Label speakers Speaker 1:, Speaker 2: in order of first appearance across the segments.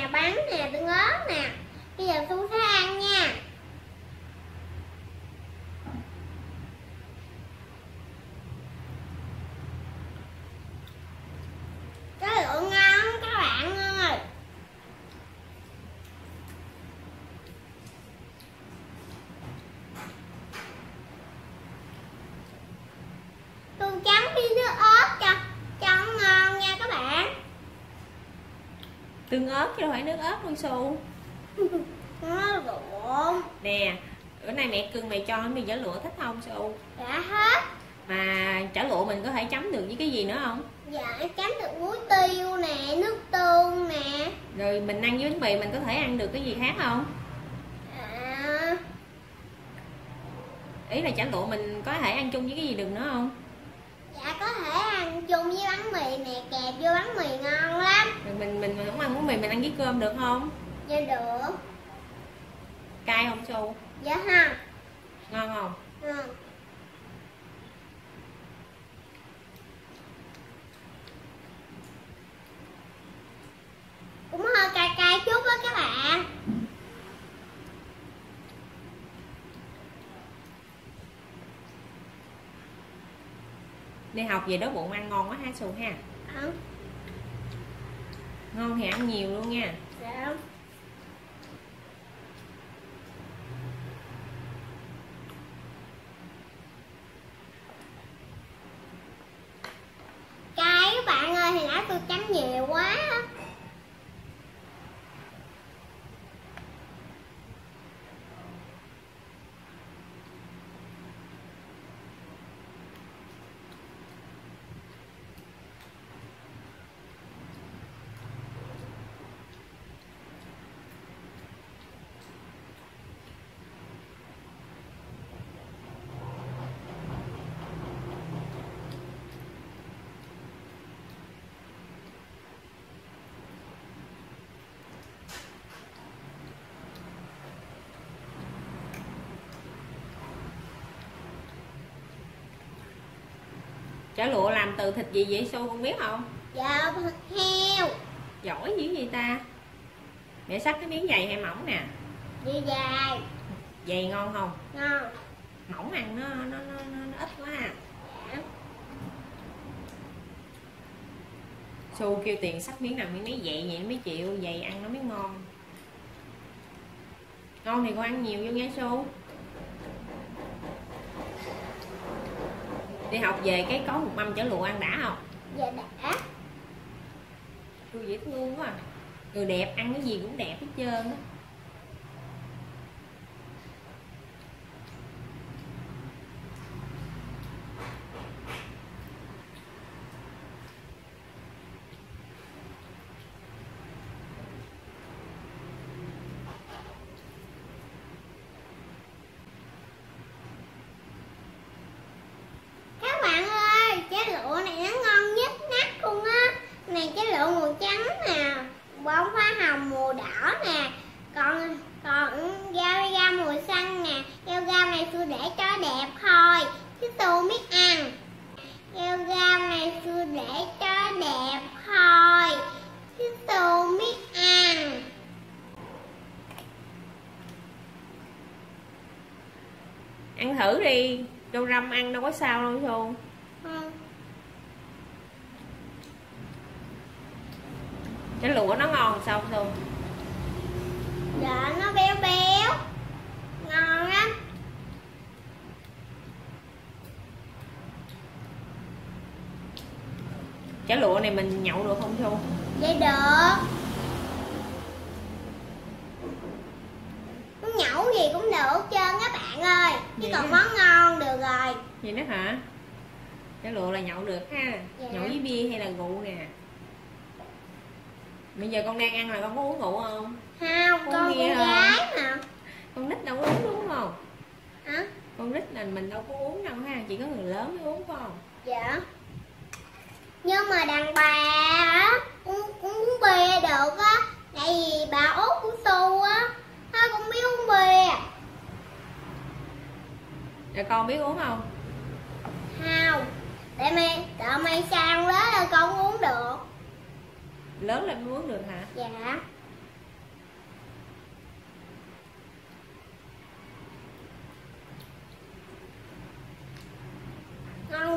Speaker 1: bắn nè, tương ớt nè. Bây giờ Su sẽ ăn nha. Cái lựa ngon các bạn ơi. Su chấm với nước ớt cho ngon nha các bạn.
Speaker 2: Tương ớt chứ đâu phải nước ớt luôn Su.
Speaker 1: Nó lộn.
Speaker 2: Nè, bữa nay mẹ cưng mày cho mì chả lụa thích không Su?
Speaker 1: Dạ hết.
Speaker 2: Mà chả lụa mình có thể chấm được với cái gì nữa không?
Speaker 1: Dạ chấm được muối tiêu nè, nước tương nè.
Speaker 2: Rồi mình ăn với bánh mì mình có thể ăn được cái gì khác không?
Speaker 1: À,
Speaker 2: Ý là chả lụa mình có thể ăn chung với cái gì được nữa không?
Speaker 1: dạ có thể ăn chung với bánh mì nè, kẹp vô bánh mì ngon lắm.
Speaker 2: Rồi mình không ăn bánh mì mình ăn với cơm được không?
Speaker 1: Dạ được.
Speaker 2: Cay không Su?
Speaker 1: Dạ không.
Speaker 2: Ngon không?
Speaker 1: Ừ. Cũng hơi cay cay chút đó các bạn.
Speaker 2: Đi học về đói bụng ăn ngon quá ha Su ha.
Speaker 1: Ừ.
Speaker 2: Ngon thì ăn nhiều luôn nha.
Speaker 1: Dạ. Cay các bạn ơi, thì nãy tôi chấm nhiều quá.
Speaker 2: Chả lụa làm từ thịt gì vậy Su con biết không?
Speaker 1: Dạ thịt heo.
Speaker 2: Giỏi dữ vậy ta. Mẹ xắt cái miếng dày hay mỏng nè?
Speaker 1: Đi dài.
Speaker 2: Dày ngon không?
Speaker 1: Ngon.
Speaker 2: Mỏng ăn nó ít quá à.
Speaker 1: Dạ.
Speaker 2: Su kêu tiền xắt miếng nào miếng nấy dày vậy nó mới chịu, dày ăn nó mới ngon. Ngon thì con ăn nhiều vô nha Su. Đi học về cái có một mâm chả lụa ăn đã không?
Speaker 1: Dạ đã.
Speaker 2: Su dễ thương quá à. Người đẹp ăn cái gì cũng đẹp hết trơn á.
Speaker 1: Các bạn ơi, trái lụa này nó ngon nhất nát luôn á. Này trái lụa màu trắng nè, bông hoa hồng màu đỏ nè, còn rau màu xanh nè. Rau này tôi để cho đẹp thôi, chứ tôi biết ăn. Rau này tôi để cho đẹp thôi, chứ tôi biết ăn.
Speaker 2: Ăn thử đi, rau răm ăn đâu có sao đâu Su. Chả lụa nó ngon sao Su?
Speaker 1: Dạ nó béo béo, ngon lắm.
Speaker 2: Chả lụa này mình nhậu được không Su?
Speaker 1: Vậy được. Nhậu gì cũng được hết trơn các bạn ơi. Chứ
Speaker 2: Vậy
Speaker 1: còn
Speaker 2: hả?
Speaker 1: món ngon được rồi.
Speaker 2: Vậy đó hả? Chả lụa là nhậu được ha.
Speaker 1: Dạ.
Speaker 2: Nhậu với bia hay là rượu nè? Bây giờ con đang ăn là con có uống rượu không?
Speaker 1: Không,
Speaker 2: Con
Speaker 1: con
Speaker 2: nghe
Speaker 1: gái mà.
Speaker 2: Con nít đâu có uống đúng không?
Speaker 1: Hả?
Speaker 2: Con nít là mình đâu có uống đâu ha, chỉ có người lớn mới uống phải không?
Speaker 1: Dạ. Nhưng mà đàn bà á, cũng uống bia được á. Tại vì bà út của Su á, nó cũng biết uống bia.
Speaker 2: Rồi con biết uống không?
Speaker 1: Không. Đợi mày sang lớn là con uống được.
Speaker 2: Lớn lên mới uống được hả?
Speaker 1: Dạ.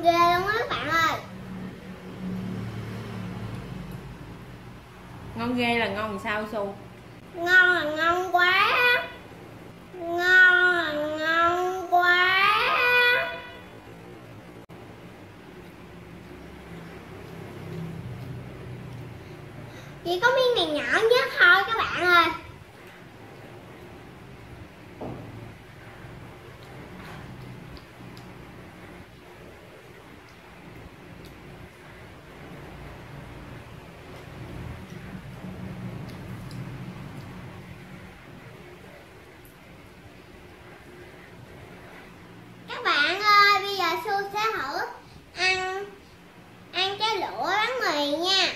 Speaker 1: ghê luôn á các bạn ơi.
Speaker 2: Ngon ghê là ngon làm sao Xu?
Speaker 1: Ngon là ngon quá á. Ngon là ngon quá. Chỉ có miếng này nhỏ nhất thôi các bạn ơi. Các bạn ơi, bây giờ Su sẽ thử ăn cái lụa bánh mì nha.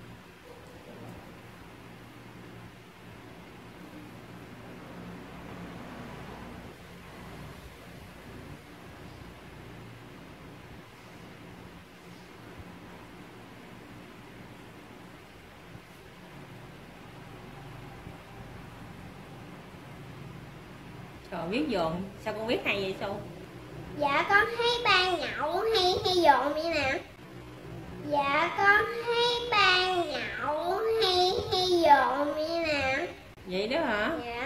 Speaker 2: Trời, biết dồn sao con biết hay vậy Xu?
Speaker 1: Dạ con thấy ban nhậu hay dồn vậy nè. Dạ con thấy ban nhậu hay dồn vậy nè.
Speaker 2: Vậy đó hả?
Speaker 1: Dạ.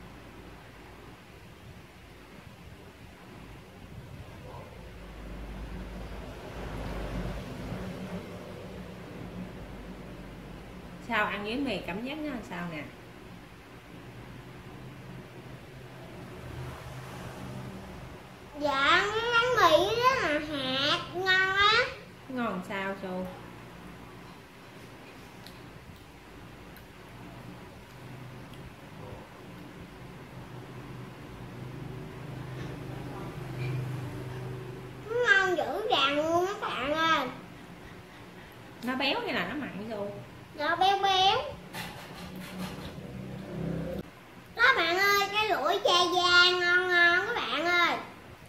Speaker 2: Sao ăn với mì cảm giác nó làm sao nè?
Speaker 1: Dạ bánh mì đó là hạt ngon á.
Speaker 2: Ngon làm sao Xu?
Speaker 1: Ngon dữ dằn luôn các bạn ơi.
Speaker 2: Nó béo hay là nó mặn Xu?
Speaker 1: Nó béo béo. Các bạn ơi, cái lũi da da ngon ngon các bạn ơi.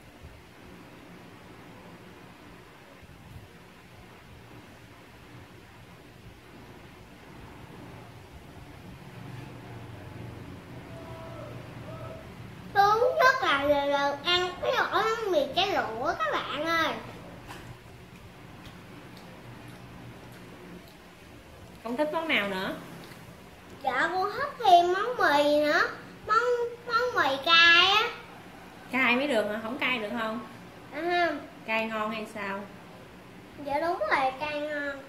Speaker 1: Tôi rất là lần ăn cái ổ bánh mì cái lũa các bạn ơi.
Speaker 2: Con thích món nào nữa?
Speaker 1: Dạ con thích thêm món mì nữa. Món mì cay á.
Speaker 2: Cay mới được hả? Không cay được không?
Speaker 1: À,
Speaker 2: Cay ngon hay sao?
Speaker 1: dạ đúng rồi, cay ngon.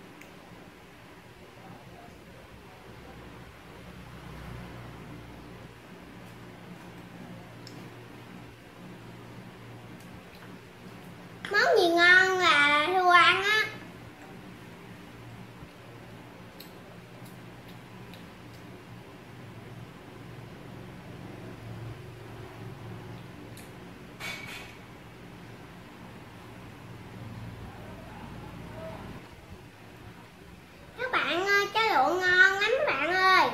Speaker 1: Món gì ngon là Thu ăn á. Các bạn ơi, cái lụa ngon lắm các bạn ơi.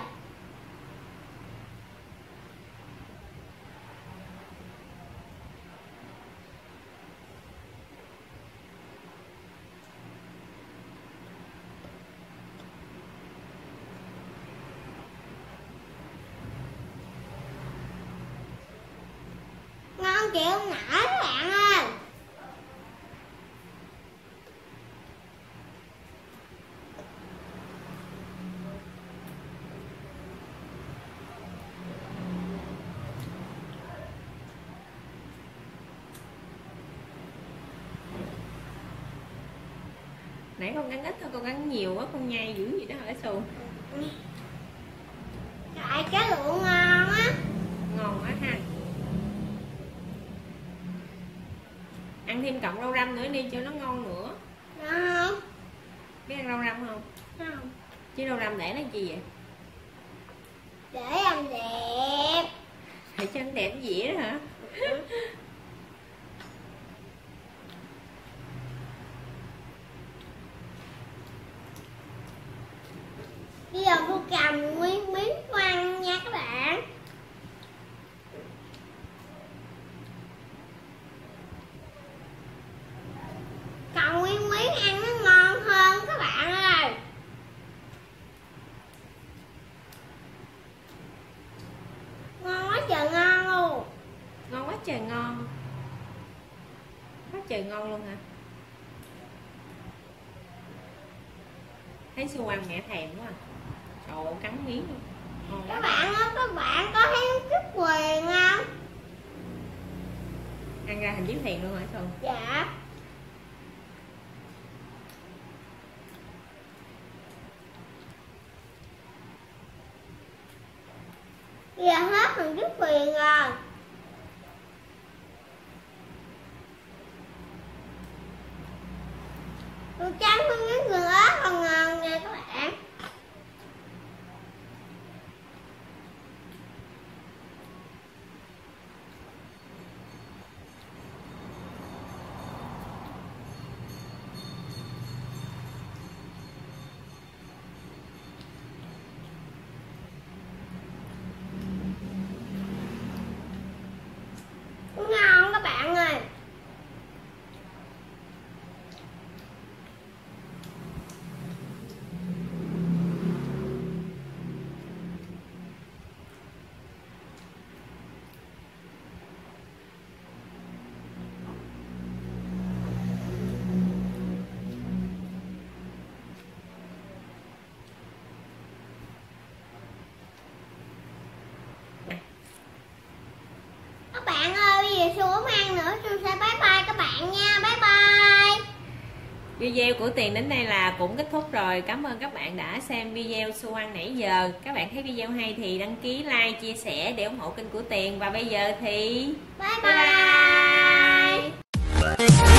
Speaker 1: Ngon chịu không nổi các bạn ơi.
Speaker 2: Nãy con ăn ít thôi, con ăn nhiều quá, con nhai dữ gì đó hả Xu?
Speaker 1: Tại cái lụa ngon á.
Speaker 2: Ngon quá ha. Ăn thêm cọng rau răm nữa đi cho nó ngon nữa.
Speaker 1: Đó không?
Speaker 2: Biết ăn rau răm không?
Speaker 1: Không.
Speaker 2: Chứ rau răm để nó chi vậy?
Speaker 1: Để làm đẹp.
Speaker 2: Để cho nó đẹp dĩa đó hả?
Speaker 1: Bây giờ cô cầm nguyên miếng ăn nha các bạn. Cầm nguyên miếng ăn nó ngon hơn các bạn ơi. Ngon quá trời ngon luôn.
Speaker 2: Ngon quá trời ngon. Quá trời ngon luôn hả? Thấy Su ăn mẹ thèm quá à. Trời ơi, cắn miếng luôn.
Speaker 1: Các bạn ơi, các bạn có thấy chút quyền không?
Speaker 2: Ăn ra hình chiếc thèn luôn hả Su?
Speaker 1: Dạ. Giờ hết hình chút quyền rồi. Đồ trắng với miếng gừng ớt còn ngon nè các bạn. Ngon các bạn ơi. Các bạn ơi, bây giờ Su không ăn nữa, Su sẽ bye bye các bạn nha, bye bye.
Speaker 2: Video của Tiền đến đây là cũng kết thúc rồi. Cảm ơn các bạn đã xem video Su ăn nãy giờ. Các bạn thấy video hay thì đăng ký, like, chia sẻ để ủng hộ kênh của Tiền. Và bây giờ thì
Speaker 1: Bye bye.